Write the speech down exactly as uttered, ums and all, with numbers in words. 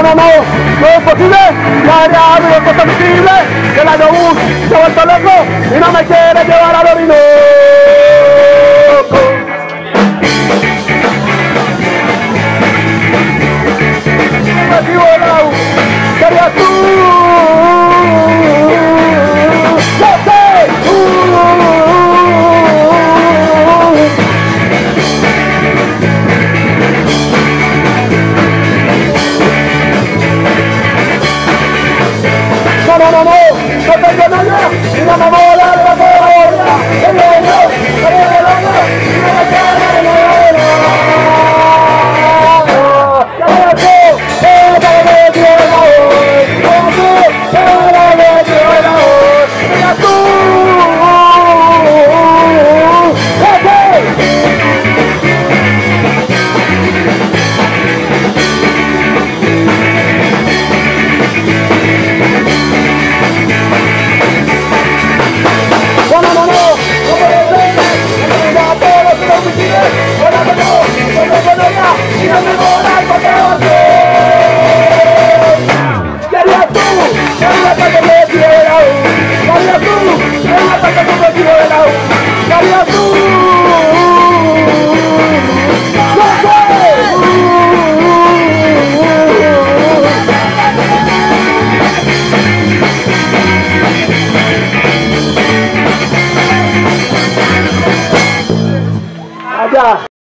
no, no, no es posible, la real es cosa visible, que el autobús se ha vuelto loco y no me quiere llevar al Orinoco. Recibo el au, serías tú, yo sé, tú. No, no, no, no, no tengo nada, y no me voy a dar la bola, el niño, el niño, y no me quiere llevar. ¡Cariño tú!